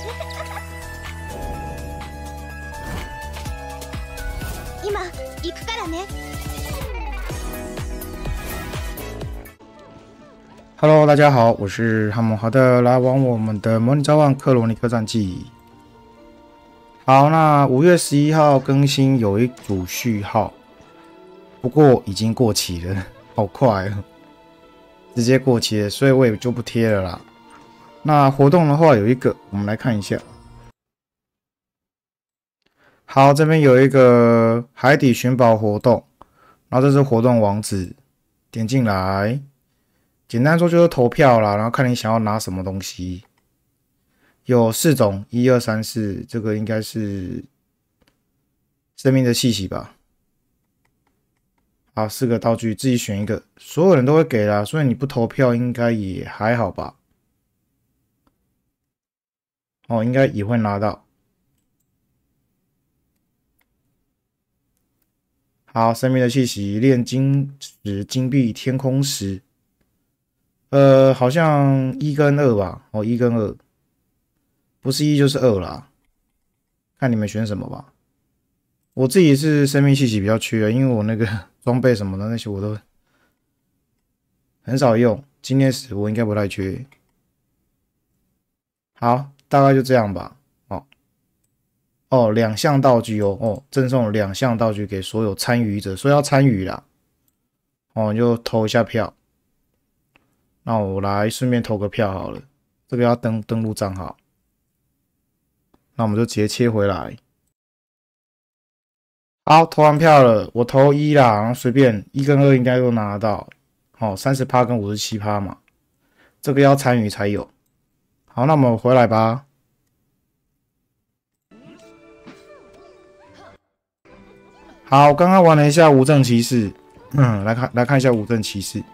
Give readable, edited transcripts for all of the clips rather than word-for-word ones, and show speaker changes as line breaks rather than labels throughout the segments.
今行くからね。
Hello， 大家好，我是哈姆，好的，来玩我们的模拟召唤克罗尼克战记。好，那5月11号更新有一组序号，不过已经过期了，好快哦，直接过期了，所以我也就不贴了啦。那活动的话有一个，我们来看一下。好，这边有一个海底寻宝活动，然后这是活动网址，点进来。简单说就是投票啦，然后看你想要拿什么东西。有4种，1、2、3、4，这个应该是生命的气息吧。好，4个道具，自己选一个，所有人都会给啦，所以你不投票应该也还好吧。哦，应该也会拿到。好，生命的气息，炼金石、金币、天空石。好像1跟2吧。哦，1跟2，不是1就是2啦。看你们选什么吧。我自己是生命气息比较缺，因为我那个装备什么的那些我都很少用。经验石我应该不太缺。好，大概就这样吧。哦，2项道具哦，赠送2项道具给所有参与者，所以要参与啦。哦，你就投一下票。那我来顺便投个票好了，这个要登录账号。那我们就直接切回来。好，投完票了，我投1啦，然后随便1跟2应该都拿得到。哦，30%跟57%嘛，这个要参与才有。好，那我们回来吧。好，刚刚玩了一下无证骑士，来看一下无证骑士。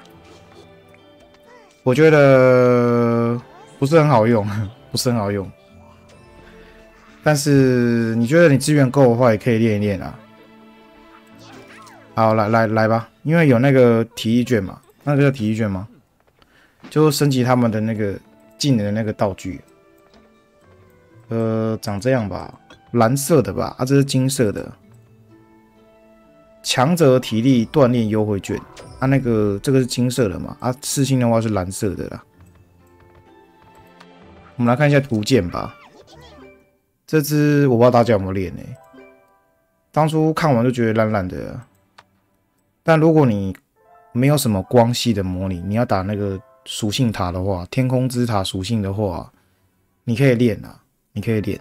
我觉得不是很好用，不是很好用。但是你觉得你资源够的话，也可以练一练啊。好，来吧，因为有那个体育券嘛，那个叫体育券吗？就升级他们的那个技能的那个道具。长这样吧，蓝色的吧，这是金色的。强者体力锻炼优惠券，这个是金色的嘛，4星的话是蓝色的啦。我们来看一下图鉴吧。这只我不知道大家有没有练当初看完就觉得烂烂的但如果你没有什么光系的模拟，你要打那个属性塔的话，天空之塔属性的话，你可以练啊，你可以练。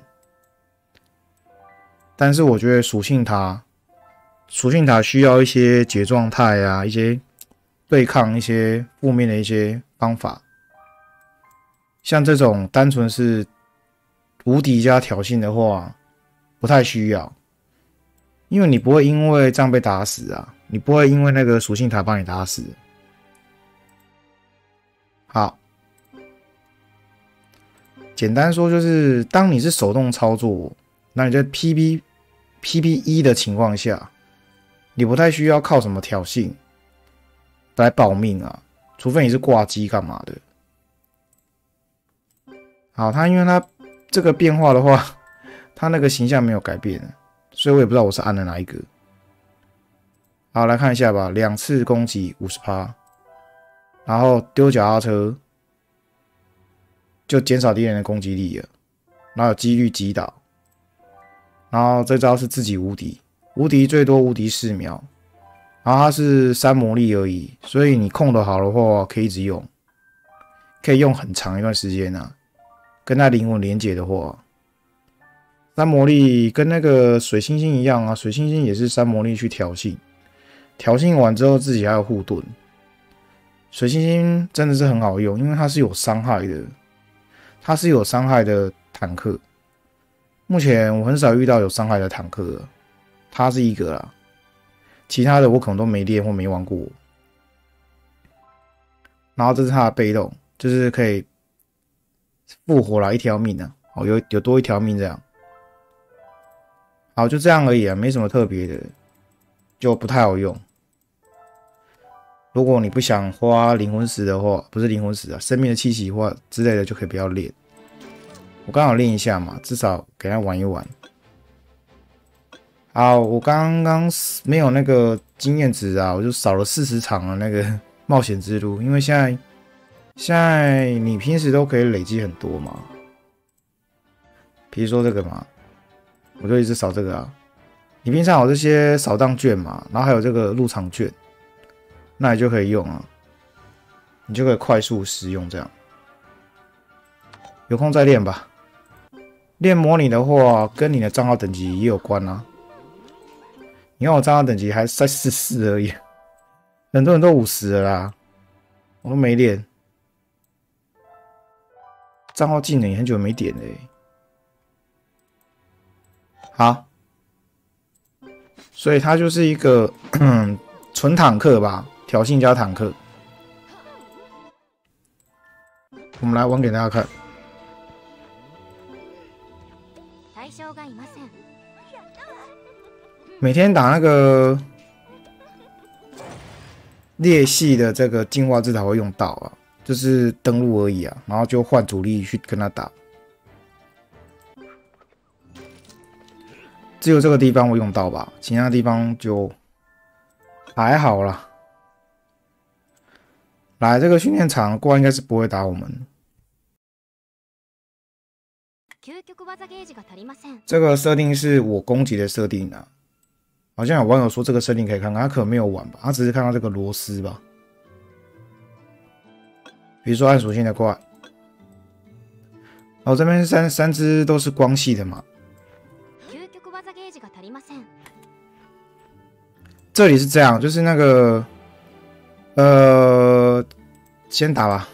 但是我觉得属性塔需要一些解状态啊，一些对抗一些负面的一些方法。像这种单纯是无敌加挑衅的话，不太需要，因为你不会因为这样被打死啊，你不会因为那个属性塔把你打死。好，简单说就是，当你是手动操作，那你在 PB1 的情况下，你不太需要靠什么挑衅来保命啊，除非你是挂机干嘛的。好，因为它这个变化的话，它那个形象没有改变，所以我也不知道我是按了哪一个。好，来看一下吧，2次攻击 50%， 然后丢脚踏车就减少敌人的攻击力了，然后有几率击倒，然后这招是自己无敌，无敌最多无敌4秒，然后它是3魔力而已，所以你控得好的话可以一直用，可以用很长一段时间啊。跟它灵魂连结的话，3魔力跟那个水星星一样啊，水星星也是3魔力去挑衅，挑衅完之后自己还有护盾。水星星真的是很好用，因为它是有伤害的，它是有伤害的坦克。目前我很少遇到有伤害的坦克了，它是一个啦，其他的我可能都没练或没玩过。然后这是它的被动，就是可以复活了1条命啊，有多1条命这样。好，就这样而已啊，没什么特别的，就不太好用。如果你不想花灵魂石的话，不是灵魂石啊，生命的气息的话之类的，就可以不要练。 我刚好练一下嘛，至少给他玩一玩。好，我刚刚没有那个经验值啊，我就少了40场的那个冒险之路，因为现在你平时都可以累积很多嘛，比如说这个嘛，我就一直扫这个啊。你平常有这些扫荡券嘛，然后还有这个入场券，那你就可以用啊，你就可以快速使用这样。有空再练吧。练模拟的话，跟你的账号等级也有关啊。你看我账号等级还在44而已，很多人都50了啦，我都没练。账号技能也很久没点了欸。好，所以它就是一个纯坦克吧，挑衅加坦克。我们来玩给大家看。每天打那个猎系的这个进化字才会用到啊，就是登录而已啊，然后就换主力去跟他打。只有这个地方会用到吧，其他地方就还好啦。来，这个训练场过应该是不会打我们。这个设定是我攻击的设定啊，好像有网友说这个设定可以看看，他可能没有玩吧，他只是看到这个螺丝吧。比如说按属性的怪，哦，这边三只都是光系的嘛。这里是这样，就是那个，先打吧。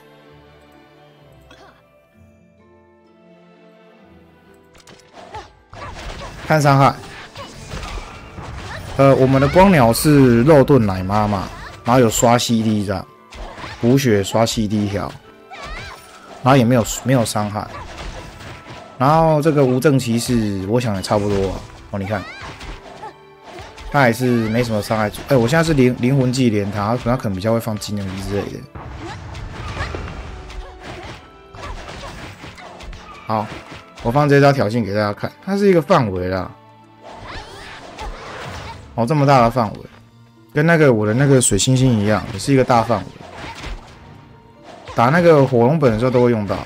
看伤害。我们的光鸟是肉盾奶妈嘛，然后有刷 CD 这样，补血刷 CD 条，然后也没有伤害。然后这个无证骑士，我想也差不多啊。哦，你看。他还是没什么伤害。我现在是灵魂技连他可能比较会放技能仪之类的。好，我放这招挑衅给大家看，它是一个范围啦。哦，这么大的范围，跟那个我的那个水星星一样，也是一个大范围。打那个火龙本的时候都会用到。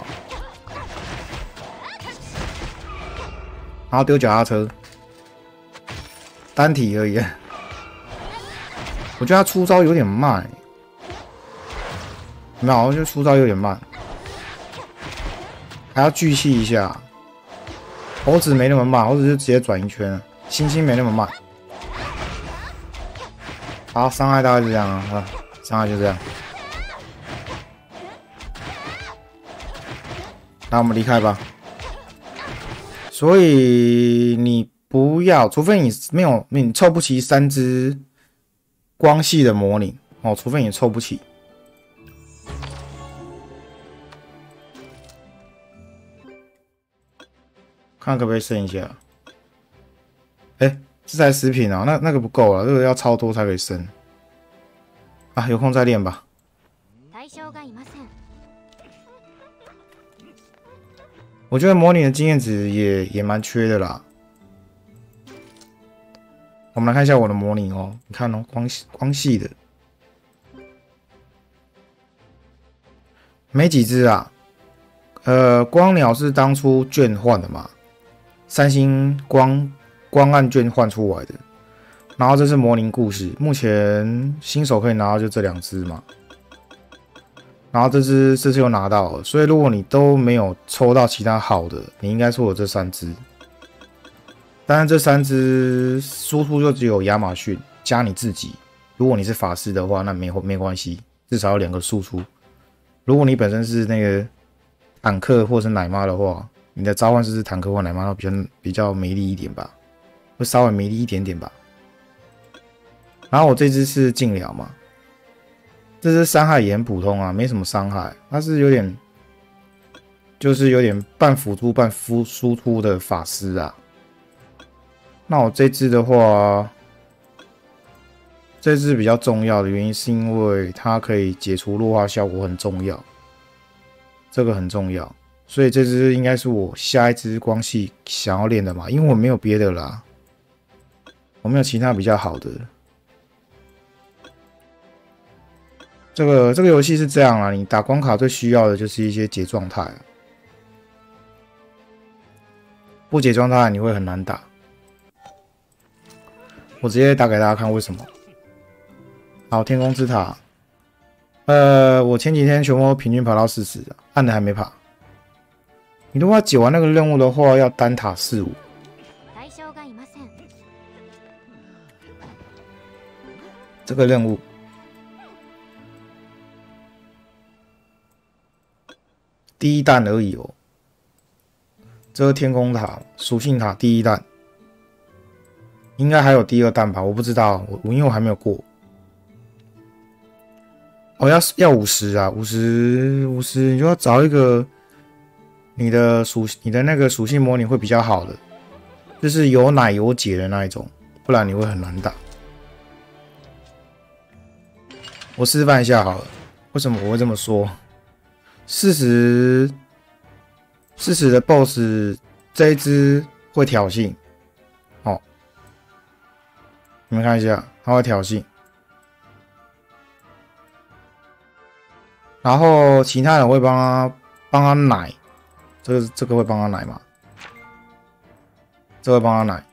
然后丢脚踏车。单体而已，我觉得他出招有点慢，没有，我觉得出招有点慢，还要聚气一下。猴子没那么慢，猴子就直接转一圈，星星没那么慢。好，伤害大概是这样啊，伤害就这样。那我们离开吧。所以你。不要，除非你凑不齐3只光系的模拟哦，除非你凑不齐。看可不可以升一下？这才10品啊，那个不够啊，这个要超多才可以升。啊，有空再练吧。我觉得模拟的经验值也蛮缺的啦。我们来看一下我的模拟哦，你看哦，光系的，没几只啊。光鸟是当初券换的嘛，3星光暗券换出来的。然后这是模拟故事，目前新手可以拿到就这2只嘛。然后这次又拿到了，所以如果你都没有抽到其他好的，你应该抽有这3只。当然，这3只输出就只有亚马逊加你自己。如果你是法师的话，那没关系，至少有2个输出。如果你本身是那个坦克或是奶妈的话，你的召唤师是坦克或奶妈，比较没力一点吧，会稍微没力一点点吧。然后我这只是近疗嘛，这只伤害也很普通啊，没什么伤害，它是有点半辅助半输出的法师啊。那我这只的话，这只比较重要的原因是因为它可以解除弱化效果，很重要，这个很重要。 所以这只应该是我下一只光系想要练的嘛，因为我没有别的啦，我没有其他比较好的。这个游戏是这样啦，你打关卡最需要的就是一些解状态，不解状态你会很难打。我直接打给大家看为什么。好，天空之塔，我前几天全部平均爬到40，暗的还没爬。你如果要解完那个任务的话，要单塔45。这个任务。第一弹而已哦，这是天空塔属性塔第一弹，应该还有第二弹吧？我不知道，因为我还没有过。哦，要50啊，50，你就要找一个你的那个属性模拟会比较好的，就是有奶有解的那一种，不然你会很难打。我示范一下好了，为什么我会这么说？40的 BOSS 这一只会挑衅，哦，你们看一下，他会挑衅，然后其他人会帮他奶，这个会帮他奶吗？这个会帮他奶，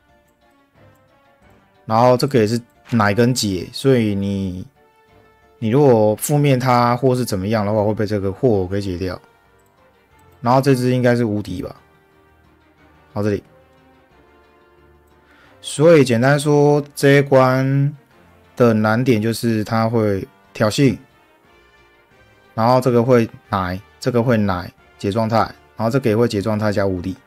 然后这个也是奶跟解，所以你如果负面它或是怎么样的话，会被这个霍尔给解掉。然后这只应该是无敌吧？到这里。所以简单说，这一关的难点就是它会挑衅，然后这个会奶，这个会奶解状态，然后这个也会解状态加无敌。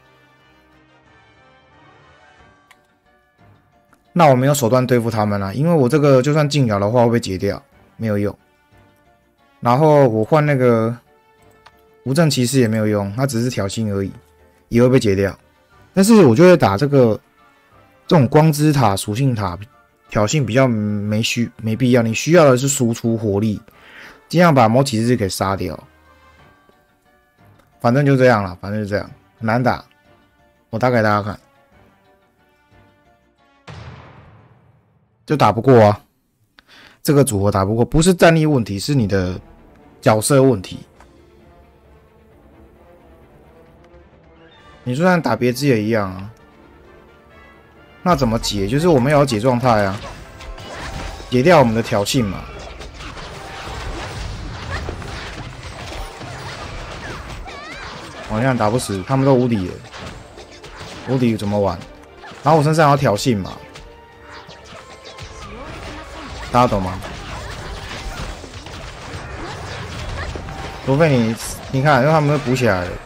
那我没有手段对付他们啦，因为我这个就算近角的话会被解掉，没有用。然后我换那个无证骑士也没有用，它只是挑衅而已，也会被解掉。但是我就会打这种光之塔、属性塔挑衅比较没必要，你需要的是输出火力，尽量把魔骑士给杀掉。反正就这样啦，反正就这样，很难打。我打给大家看，就打不过啊。这个组合打不过，不是战力问题，是你的角色问题。你就算打别枝也一样啊。那怎么解？就是我们要解状态啊，解掉我们的挑衅嘛。我看打不死，他们都无敌了，无敌怎么玩？然后我身上要挑衅嘛，大家懂吗？除非你看，因为他们都补起来了。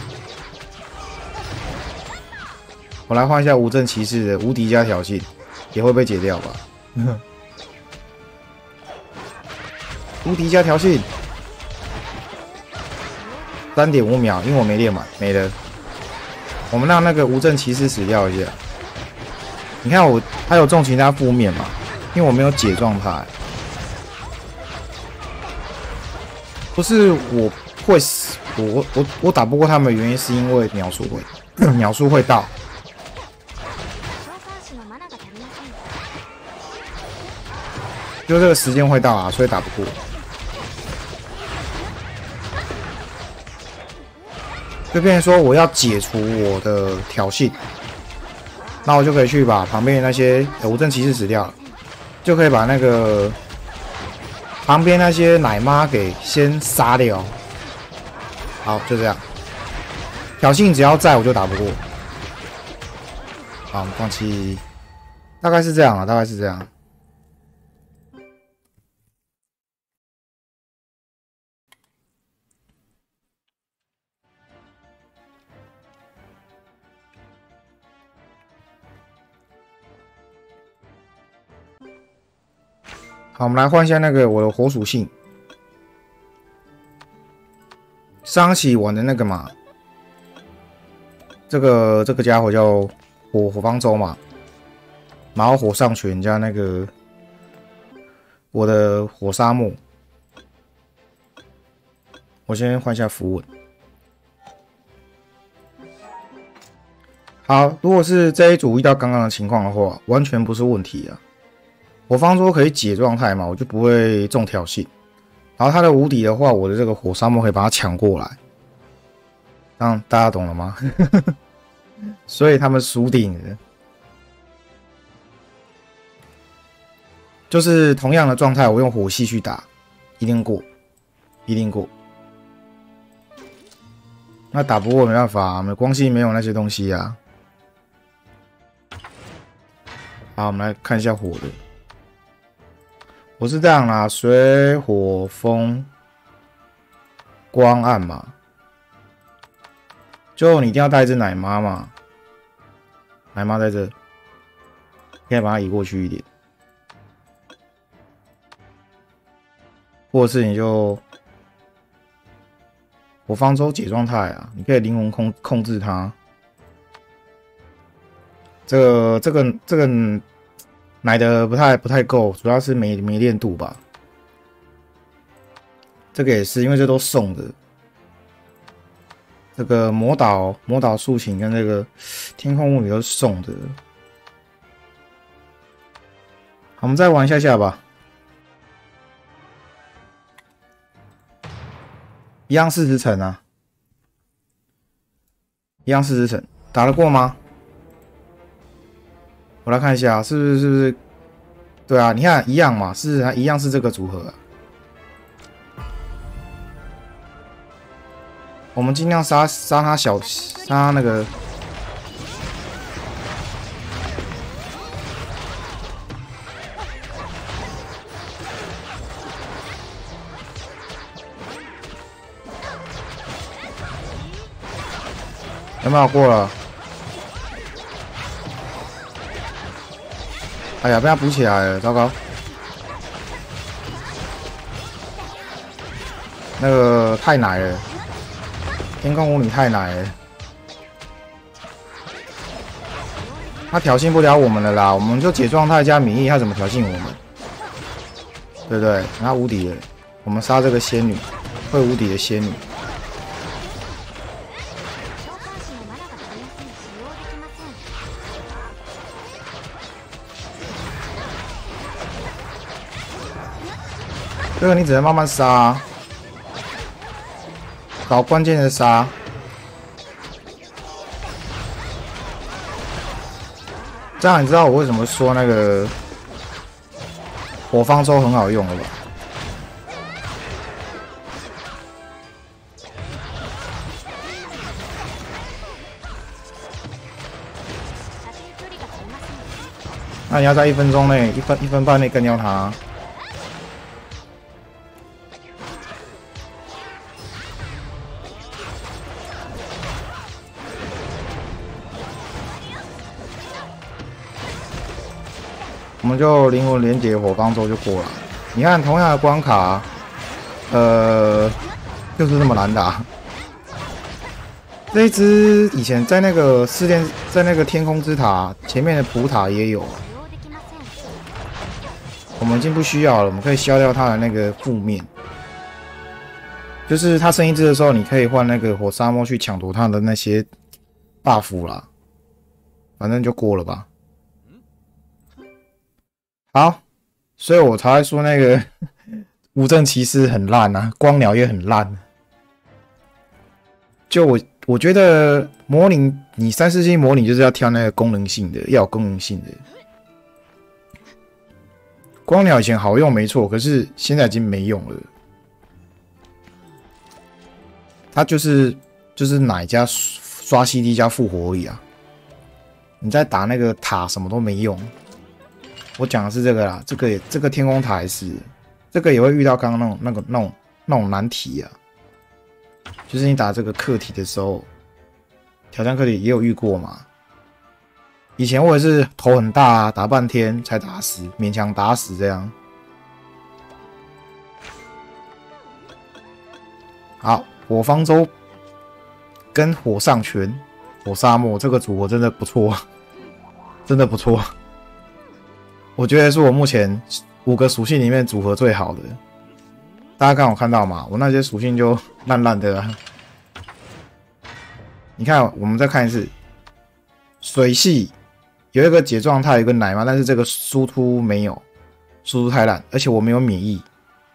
我来换一下无证骑士的无敌加挑衅，也会被解掉吧？无敌加挑衅，3.5秒，因为我没练满，没了。我们让那个无证骑士死掉一下。你看他有中其他负面嘛？因为我没有解状态。不是我会死，我打不过他们的原因是因为秒数会到。就这个时间会到啊，所以打不过。就变成说我要解除我的挑衅，那我就可以去把旁边的那些无证骑士死掉了，就可以把那个旁边那些奶妈给先杀掉。好，就这样。挑衅只要在我就打不过。好，放弃。大概是这样啊，大概是这样。好，我们来换一下那个我的火属性。上期玩的那个嘛，这个家伙叫火方舟嘛，然后火上拳加那个我的火沙漠。我先换一下符文。 好，如果是这一组遇到刚刚的情况的话，完全不是问题啊。我方舟可以解状态嘛，我就不会中挑衅。然后他的无敌的话，我的这个火沙漠可以把它抢过来。这样大家懂了吗？所以他们输定了。就是同样的状态，我用火系去打，一定过，一定过。那打不过没办法，我们光系没有那些东西啊。好，我们来看一下火的。我是这样啦，水、火、风、光、暗嘛。就你一定要带一只奶妈嘛，奶妈在这，可以把它移过去一点，或者是你就火方舟解状态啊，你可以灵魂控制它。这个奶的不太够，主要是没练度吧。这个也是因为这都送的。这个魔导竖琴跟这个天空物语都是送的。好，我们再玩一下吧。一样40层啊，一样40层，打得过吗？我来看一下，是不是？对啊，你看一样嘛，是一样是这个组合啊。我们尽量杀他杀那个。有没有过了？哎呀，被他补起来了，糟糕！那个太奶了，天空舞女太奶了，他挑衅不了我们了啦，我们就解状态加免疫，他怎么挑衅我们？对不对？他无敌了，我们杀这个仙女，会无敌的仙女。这个你只能慢慢杀啊，搞关键的杀。这样你知道我为什么说那个火方舟很好用了吧？那你要在1分钟内、1分半内干掉他。我们就灵魂连结火方舟就过了。你看同样的关卡，就是这么难打。这一只以前在那个在那个天空之塔前面的普塔也有，我们已经不需要了，我们可以消掉它的那个负面。就是它剩一只的时候，你可以换那个火沙漠去抢夺它的那些 buff 啦，反正就过了吧。好，所以我才会说那个无证骑士很烂啊，光鸟也很烂。就我觉得模拟你3、4星模拟就是要挑那个功能性的，要有功能性的。光鸟以前好用没错，可是现在已经没用了。它就是奶加刷 CD 加复活而已啊。你在打那个塔什么都没用。我讲的是这个啦，这个天空塔也是，这个也会遇到刚刚那种难题啊。就是你打这个课题的时候，挑战课题也有遇过嘛。以前我也是头很大啊，打半天才打死，勉强打死这样。好，火方舟跟火上拳、火沙漠这个组合真的不错，真的不错。我觉得是我目前5个属性里面组合最好的。大家刚好看到嘛，我那些属性就烂烂的啊。你看，我们再看一次， 水系有一个解状态，有一个奶嘛，但是这个输出没有，输出太烂，而且我没有免疫，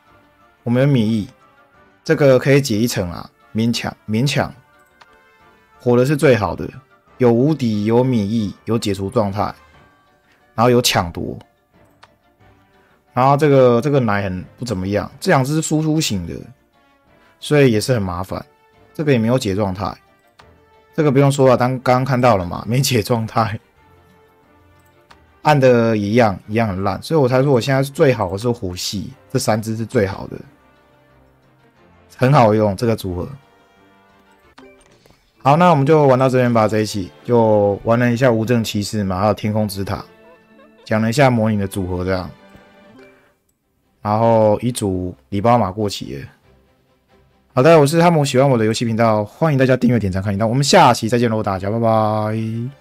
这个可以解一层啊，勉强，火的是最好的，有无敌，有免疫，有解除状态，然后有抢夺，然后这个奶很不怎么样，这两只是输出型的，所以也是很麻烦，这个也没有解状态。这个不用说了，刚刚看到了嘛，没解状态，按的也一样很烂，所以我才说我现在最好的是火系，这3只是最好的，很好用这个组合。好，那我们就玩到这边吧，这一期就玩了一下无证骑士嘛，还有天空之塔，讲了一下模拟的组合这样，然后一组礼包码过期了。好的，我是哈姆，喜欢我的游戏频道，欢迎大家订阅、点赞、看频道，我们下期再见喽，大家拜拜。